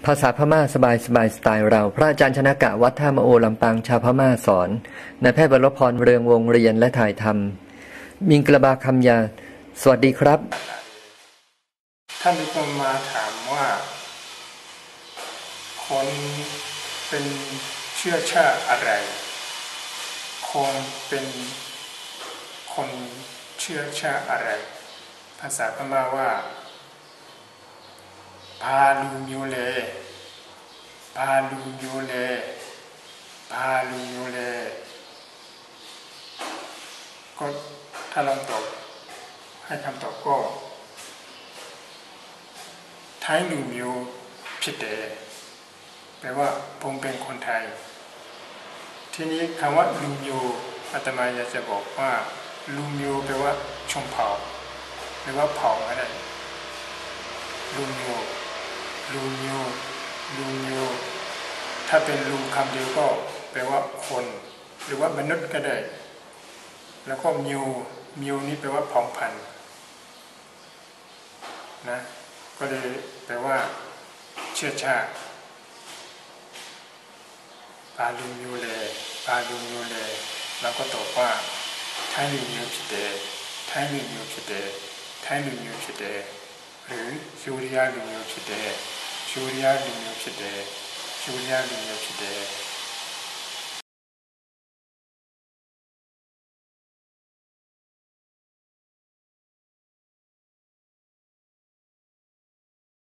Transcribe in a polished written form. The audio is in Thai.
ภาษาพม่าสบายสไตล์เราพระอาจารย์ชนกะวัดท่ามะโอลำปางชาวพม่าสอนนายแพทย์วรพรเรืองวงเรียนและถ่ายทำมิงกระบาคำยาสวัสดีครับท่านมีคนมาถามว่าคนเป็นเชื้อชาติอะไรคนเป็นคนเชื้อชาติอะไรภาษาพม่าว่าพาลูมิวเลพาลูมิวเลพาลูมิวเลก็ถ้าลองตอบให้คำตอบก็ไทยลูมิวผิดแปลว่าผมเป็นคนไทยทีนี้คำว่าลูมิวอาตมาอยากจะบอกว่าลูมิวแปลว่าชนเผ่าหรือว่าเผ่าอะไรลูมิวลูมิวลูมิวถ้าเป็นลูคำเดียวก็แปลว่าคนหรือว่ามนุษย์ก็ได้แล้วก็มิวนี่แปลว่าเผ่าพันธุ์นะก็เลยแปลว่าเชื้อชาติปาลูมิวเลปาลูมิวเลแล้วก็ตอบว่าไทยลูมิวผิดไทยลูมิวผิดไทยลูมิวผิดหรือชูริยาลูมิวผิดชูริยาลูมิวผิดชูริยาลูมิวผิด